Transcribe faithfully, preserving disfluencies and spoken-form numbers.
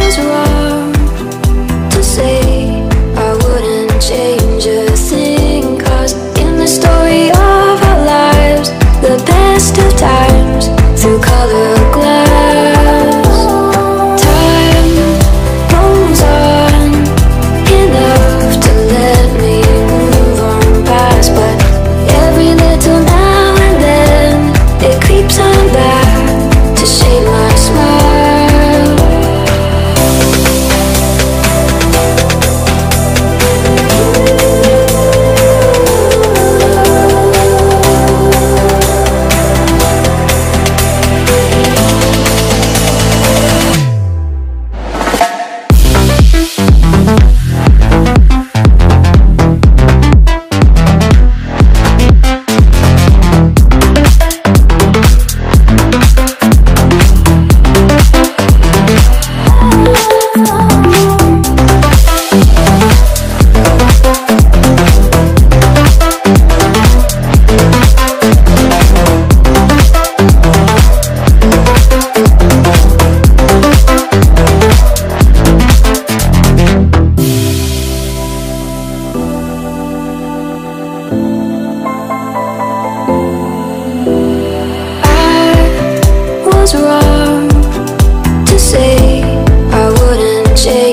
was wrong to say I wouldn't change a thing, 'cause in the story of our lives, the best of times through color glass, time rolls on enough to let me move on past. But every little now and then it creeps on back to shade my smile. Was wrong to say I wouldn't change